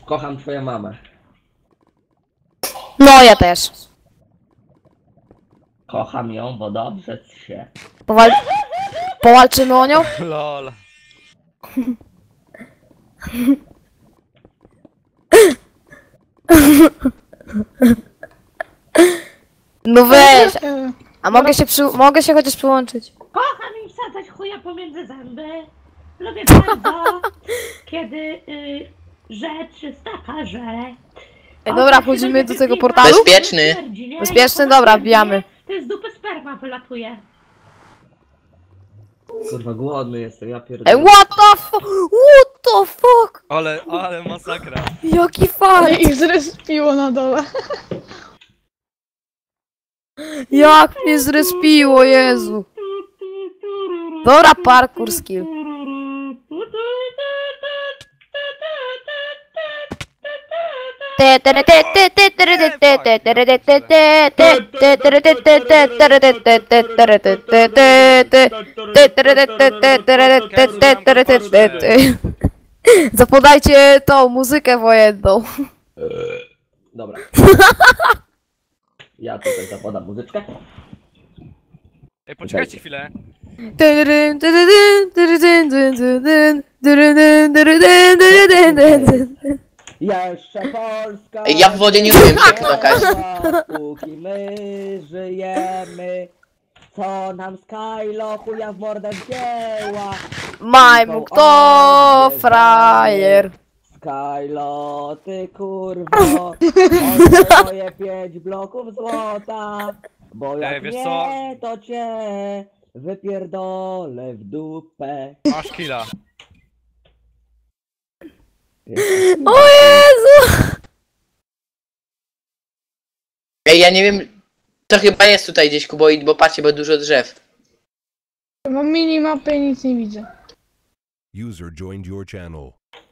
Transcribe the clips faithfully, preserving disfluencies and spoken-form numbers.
Kocham twoją mamę. No ja też. Kocham ją, bo dobrze się. Powal... Powalczymy o nią? Lol. No weź. A mogę się przy... mogę się chociaż przyłączyć. Kocham im wsadzać chuja pomiędzy zęby. Lubię bardzo, kiedy y, rzecz jest taka, że... Ej, dobra, wchodzimy do tego portalu? Bezpieczny. Bezpieczny? Dobra, wbijamy. To jest z dupy sperma wylatuje. Kurwa, głodny jestem, ja pierdolę. Ej, what the fuck? What the fuck? Ale, ale masakra. Jaki fart! Ich zrespiło na dole. Jak mnie zrespiło, Jezu. Dobra, parkour skill. Zapodajcie tą muzykę wojenną. Dobra. Ja tutaj zapodam muzyczkę. Ej, poczekajcie chwilę. Jeszcze Polska. Ej, ja w wodzie nie umiem się knokać. Póki my żyjemy. Co nam Skylo chuja w mordę wzięła. Majmu kto frajer. Skylo, ty kurwo. Oddaj moje pięć bloków złota. Bo jak Ej, wiesz nie, co? to cię wypierdolę w dupę. Masz killa. O Jezu! Ej, ja nie wiem. To chyba jest tutaj gdzieś kuboid, bo patrzcie, bo dużo drzew. Mam minimapę i nic nie widzę. User joined your channel.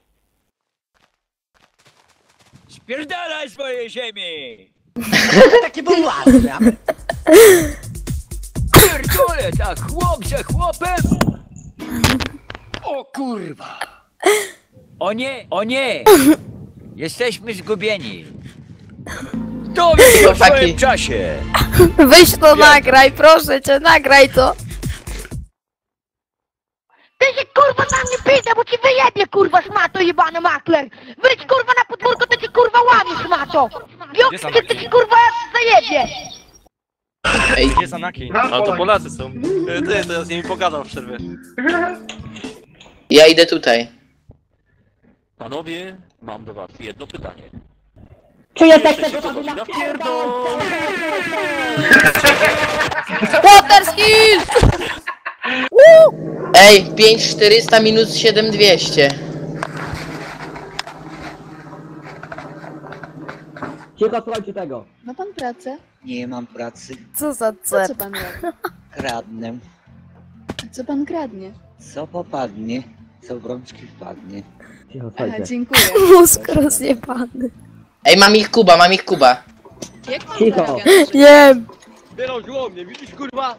Spierdalaj z mojej ziemi! Takie było ładne. Pierdolę, tak chłop za chłopem! O kurwa! O nie, o nie! Jesteśmy zgubieni! Dowiedz się w Chłopaki. swoim czasie! Weź to nagraj, proszę cię, nagraj to. Ty się kurwa na mnie pyta, bo ci wyjebie kurwa szmato jebany makler! Wyjdź kurwa na podwórko, to ci kurwa łamie szmato! Gdzie są Wiok, to ci kurwa zajebie! Ej, Gdzie jest Anakin? A to Polacy są. E, Ty, to ja z nimi pogadam w przerwie. ja idę tutaj. Panowie, mam do was jedno pytanie. Czy ja tak Jesteście gotowi na pierdol? Water skill! Ej, pięć czterysta minus siedem dwieście. Cicho, słuchajcie tego. Ma pan pracę? Nie mam pracy. Co za Co cep? pan robi? Kradnę. Co pan kradnie? Co popadnie, co w rączki wpadnie. Cicho, Aha, słuchajcie. dziękuję. Mózg rozjebany. Ej, mam ich Kuba, mam ich Kuba. Jak pan Cicho. zarabia na życie? Nie. Zbierał żłobnie, widzisz kurwa?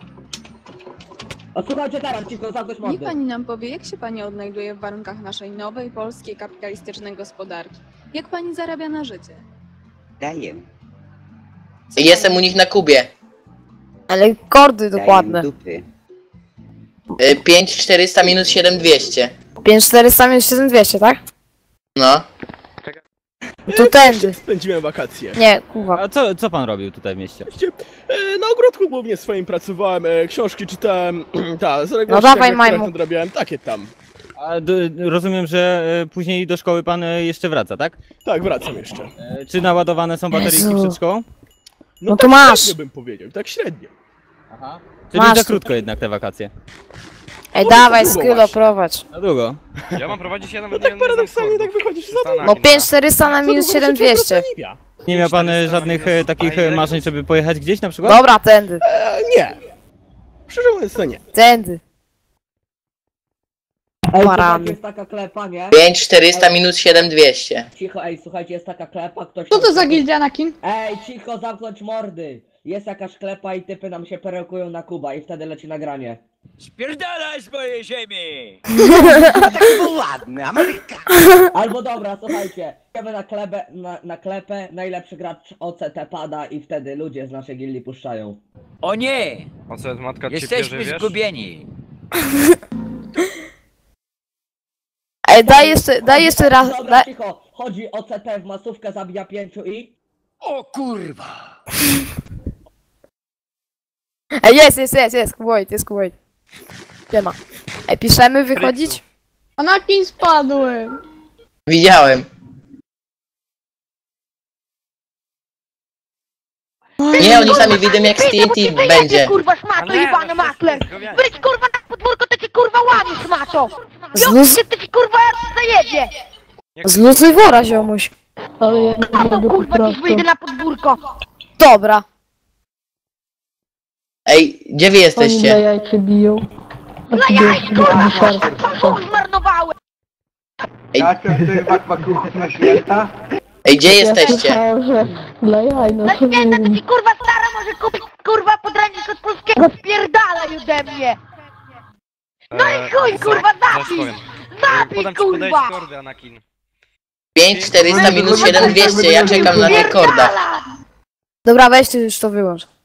O, słuchajcie teraz, cicho, zamknąć Niech mordy. pani nam powie, jak się pani odnajduje w warunkach naszej nowej, polskiej, kapitalistycznej gospodarki? Jak pani zarabia na życie? Daję. Co Jestem u nich na Kubie. Ale kordy dokładne. dupy. Y, pięć czterysta minus siedem dwieście. pięć czterysta minus siedem dwieście, tak? No. Tu tędy. Spędziłem wakacje. Nie, kurwa. A co, co pan robił tutaj w mieście? E, Na ogródku głównie swoim pracowałem, e, książki czytałem, ta, z reguły No dawaj, Majmu. nadrabiałem, takie tam. A d, rozumiem, że e, później do szkoły pan e, jeszcze wraca, tak? Tak, wracam jeszcze. E, czy naładowane są bateryjki Jezu. przed szkołą? No to tak masz. średnio bym powiedział, tak średnio. Aha. Czyli Masz za tu. krótko jednak te wakacje. Ej, No, dawaj, to długo Skylo, właśnie. prowadź. Na długo. Ja mam prowadzić, ja nawet Tak nie, nie znam paradoksalnie składu. tak wychodzisz za Anakin, No tak. pięć czterysta na minus siedem dwieście. Nie miał pan e, żadnych e, takich e, marzeń, żeby pojechać gdzieś na przykład? Dobra, tędy. E, nie. Szczerze mówiąc to nie. Tędy. Ej, Barany. słuchajcie, jest taka klepa, nie? pięć czterysta minus siedem dwieście. Cicho, ej, słuchajcie, jest taka klepa, ktoś... Co to za gildia Anakin? Ej, cicho, zamknąć mordy! jest jakaś klepa i typy nam się perełkują na Kuba i wtedy leci nagranie. Spierdalaj z mojej ziemi! Taki był ładny, Ameryka. Albo dobra, słuchajcie, idziemy na, klebę, na, na klepę, najlepszy gracz O C T pada i wtedy ludzie z naszej gildii puszczają. O nie! O co, matka cię Jesteśmy bierze, wiesz? zgubieni. Ej, daj jeszcze, daj jeszcze raz, Dobra, daj... cicho, chodzi O C T w masówkę, zabija pięciu i... O kurwa. Ej, jest, jest, jest, jest, Kuboid, jest Kuboid. Nie ma. Ej, piszemy, wychodzić? Anakin spadłem. Widziałem. Nie, oni sami widzą jak z T N T będzie. Kurwa szmato, jebany makler! Wyjdź kurwa na podwórko, to cię kurwa łamie, szmato! Zluz... Ty ci kurwa zajebie! Zluzuj wora, ziomuś. Ale ja A to kurwa dziś wyjdę na podwórko! Dobra. Ej, gdzie wy jesteście? jajcie biją. Dla jaj, kurwa! Chuj zmarnowałem! Ej, na święta? ej, gdzie jesteście? że dla jaj, no Na święta to ci kurwa stara może kupić kurwa podręcznik od polskiego, spierdalaj ode mnie! No i chuj kurwa, zabij! Zabij Podam ci podać kurwa! kordy, Anakin. pięć czterysta minus siedem dwieście, ja czekam na rekorda. Dobra, weź ty już to wyłącz.